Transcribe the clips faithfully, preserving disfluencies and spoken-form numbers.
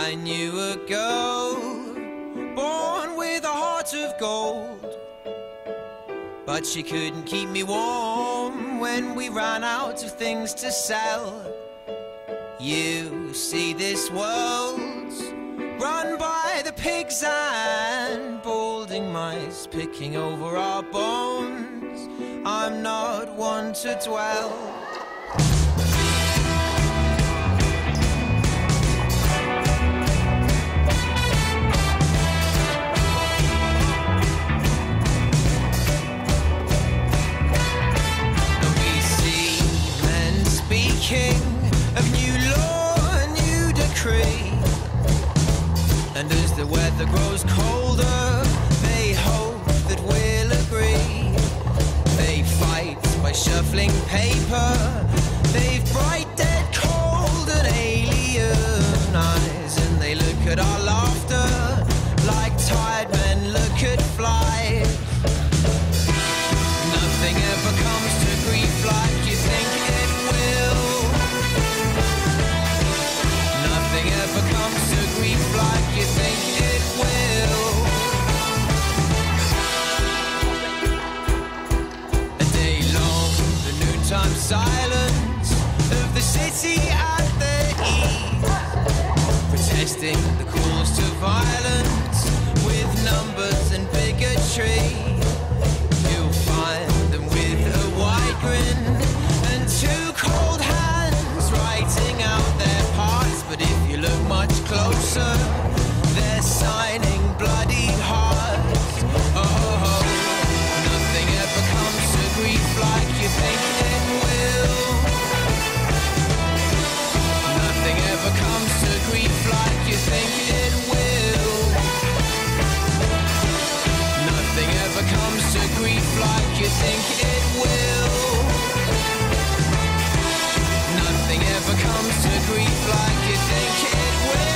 I knew a girl born with a heart of gold, but she couldn't keep me warm when we ran out of things to sell. You see, this world's run by the pigs and balding mice picking over our bones. I'm not one to dwell. We see men speaking of new law, new decree, and as the weather grows colder, they hope that we'll agree. They fight by shuffling paper. They've bright, dead, cold and alien eyes, and they look at our laughter like tired men look at flies. Nothing ever comes to grief like you think it will. Nothing ever comes to grief like you think it will. A day long, the noontime silence of the city at the ease, protesting the calls to violence with numbers and bigotry. You'll find them with a wide grin and two cold hands writing out their parts, but if you look much closer, they're signing bloody hearts. Oh, oh, oh. Nothing ever comes to grief like you think it will. Nothing ever comes to grief like you think it will. Nothing ever comes to grief like you think it will. Nothing ever comes to grief like you think it will.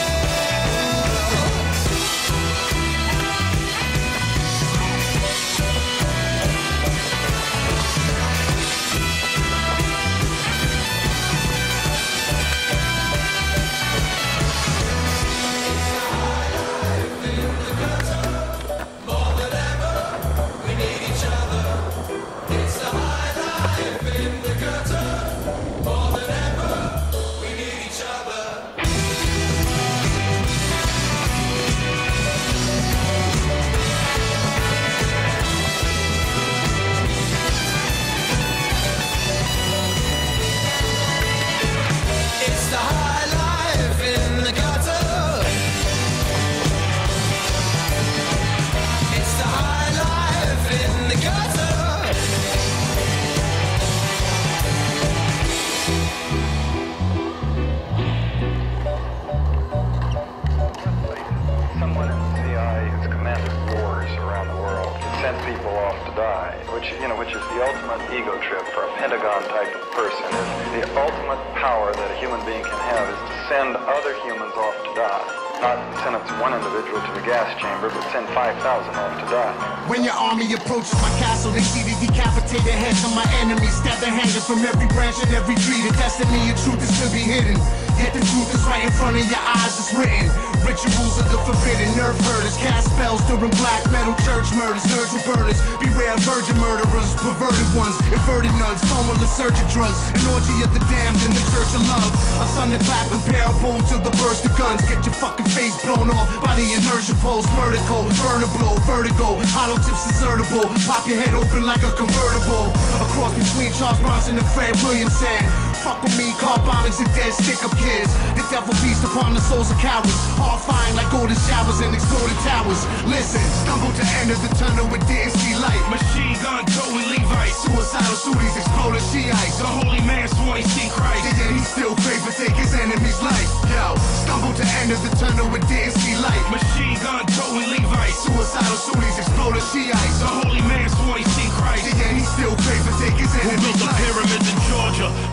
You know, which is the ultimate ego trip for a Pentagon type of person. Is the ultimate power that a human being can have is to send other humans off to die. Not sentence one individual to the gas chamber, but send five thousand off to die. When your army approaches my castle, they see the decapitated heads of my enemies. Stab their hangers from every branch and every tree. The destiny of truth is to be hidden. Yet the truth is right in front of your eyes, it's written. Rituals of the forbidden, nerve herders, cast spells during black metal church murders, nurture burners. Beware virgin murderers, perverted ones, inverted nuns, formula surgery drugs, an orgy of the damned in the church of love. A thunderclap comparable to the burst of guns. Get your fucking face blown off by the inertia pulse, murder code, burner blow, vertigo, hollow tips insertable. Pop your head open like a convertible. A cross between Charles Bronson and Fred Williamson. Fuck with me, car bombings and dead stick-up kids. The devil feast upon the souls of cowards, horrifying like golden showers and exploded towers. Listen, stumbled to enter the tunnel with didn't see light. Machine gun towing Levites, suicidal Sunnis exploding Shiites. The holy man swore he seen Christ, and yet he still prayed to take his enemy's life. Yo, stumbled to enter the tunnel with didn't see light. Machine gun towing Levites, suicidal Sunnis exploding Shiites. The holy man swore he seen Christ, and yet he still prayed to take his enemy's life. Who built the pyramids in Georgia?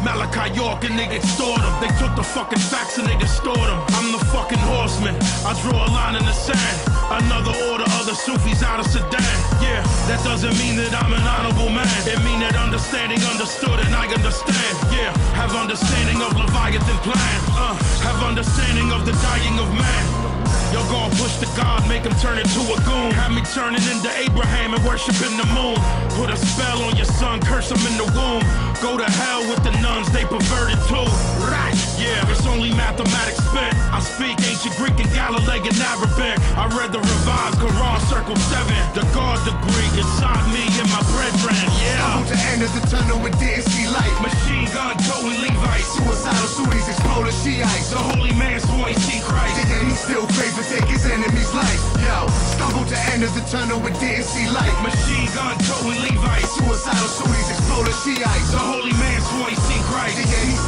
Malachi York and they extort them. They took the fucking facts and they distort them. I'm the fucking horseman, I draw a line in the sand. Another order, other Sufis out of Sudan. Yeah, that doesn't mean that I'm an honorable man. It mean that understanding understood and I understand. Yeah, have understanding of Leviathan plan. Uh, have understanding of the dying of man. Yo, gon' push the God, make him turn into a goon. Have me turning into Abraham and worshiping the moon. Put a spell on your son, curse him in the womb. Go to hell with the nuns, they perverted too. Right, yeah, it's only mathematics spent. I speak ancient Greek and Galilean Arabic. I read the revised Quran, circle seven. The God degree inside me and my brethren, yeah. Stumbled to end of the tunnel and didn't see light. Machine gun, towing Levites. Suicidal Sunnis, exploding Shiites. The holy man swore he see Christ. And yet he still prayed for take his enemy's life. Yo, stumbled to end of the tunnel and didn't see light. Machine gun, towing Levites. Suicidal Sunnis, exploding Shiites. The holy man swore he see Christ. And yet he